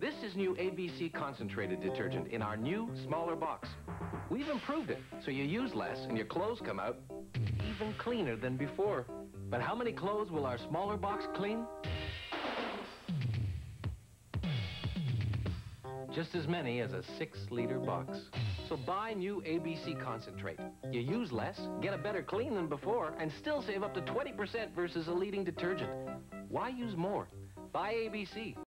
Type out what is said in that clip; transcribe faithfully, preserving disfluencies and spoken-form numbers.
This is new A B C concentrated detergent in our new, smaller box. We've improved it, so you use less and your clothes come out even cleaner than before. But how many clothes will our smaller box clean? Just as many as a six-liter box. So buy new A B C concentrate. You use less, get a better clean than before, and still save up to twenty percent versus a leading detergent. Why use more? Buy A B C.